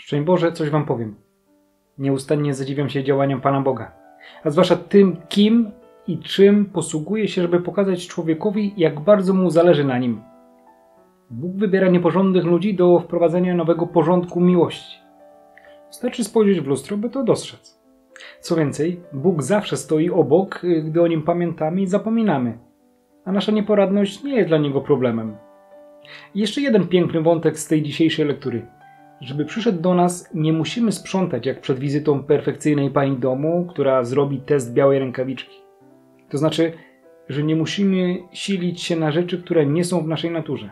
Szczęść Boże, coś wam powiem. Nieustannie zadziwiam się działaniom Pana Boga, a zwłaszcza tym, kim i czym posługuje się, żeby pokazać człowiekowi, jak bardzo mu zależy na nim. Bóg wybiera nieporządnych ludzi do wprowadzenia nowego porządku miłości. Wystarczy spojrzeć w lustro, by to dostrzec. Co więcej, Bóg zawsze stoi obok, gdy o Nim pamiętamy i zapominamy, a nasza nieporadność nie jest dla Niego problemem. I jeszcze jeden piękny wątek z tej dzisiejszej lektury. Żeby przyszedł do nas, nie musimy sprzątać jak przed wizytą perfekcyjnej pani domu, która zrobi test białej rękawiczki. To znaczy, że nie musimy silić się na rzeczy, które nie są w naszej naturze.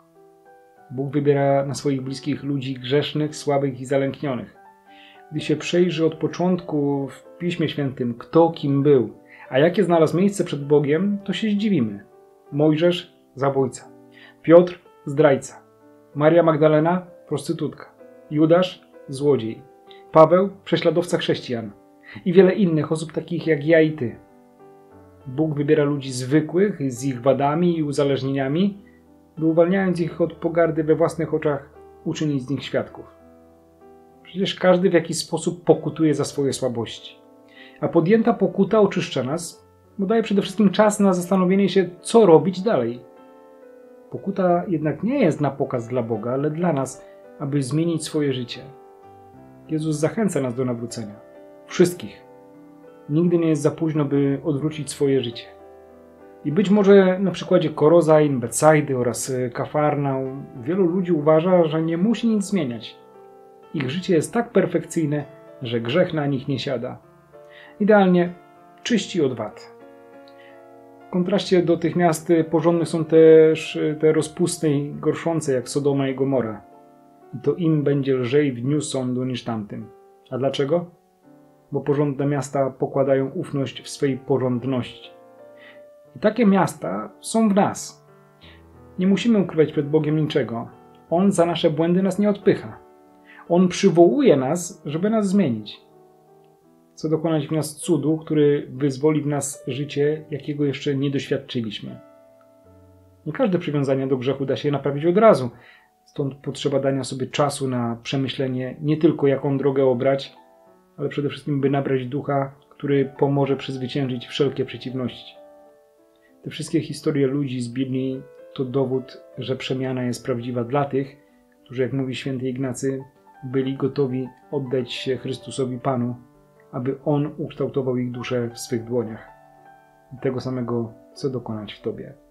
Bóg wybiera na swoich bliskich ludzi grzesznych, słabych i zalęknionych. Gdy się przejrzy od początku w Piśmie Świętym, kto kim był, a jakie znalazł miejsce przed Bogiem, to się zdziwimy. Mojżesz – zabójca, Piotr – zdrajca, Maria Magdalena – prostytutka, Judasz – złodziej, Paweł – prześladowca chrześcijan i wiele innych osób takich jak ja i ty. Bóg wybiera ludzi zwykłych, z ich wadami i uzależnieniami, by uwalniając ich od pogardy we własnych oczach uczynić z nich świadków. Przecież każdy w jakiś sposób pokutuje za swoje słabości. A podjęta pokuta oczyszcza nas, bo daje przede wszystkim czas na zastanowienie się, co robić dalej. Pokuta jednak nie jest na pokaz dla Boga, ale dla nas, aby zmienić swoje życie. Jezus zachęca nas do nawrócenia. Wszystkich. Nigdy nie jest za późno, by odwrócić swoje życie. I być może na przykładzie Korozain, Betsaidy oraz Kafarnaum wielu ludzi uważa, że nie musi nic zmieniać. Ich życie jest tak perfekcyjne, że grzech na nich nie siada. Idealnie czyści od wad. W kontraście do tych miast porządnych są też te rozpustne i gorszące jak Sodoma i Gomora. I to im będzie lżej w dniu sądu niż tamtym. A dlaczego? Bo porządne miasta pokładają ufność w swej porządności. I takie miasta są w nas. Nie musimy ukrywać przed Bogiem niczego. On za nasze błędy nas nie odpycha. On przywołuje nas, żeby nas zmienić. Chce dokonać w nas cudu, który wyzwoli w nas życie, jakiego jeszcze nie doświadczyliśmy. Nie każde przywiązanie do grzechu da się naprawić od razu. Stąd potrzeba dania sobie czasu na przemyślenie nie tylko jaką drogę obrać, ale przede wszystkim by nabrać ducha, który pomoże przezwyciężyć wszelkie przeciwności. Te wszystkie historie ludzi z Biblii to dowód, że przemiana jest prawdziwa dla tych, którzy, jak mówi święty Ignacy, byli gotowi oddać się Chrystusowi Panu, aby On ukształtował ich duszę w swych dłoniach. I tego samego chce dokonać w tobie.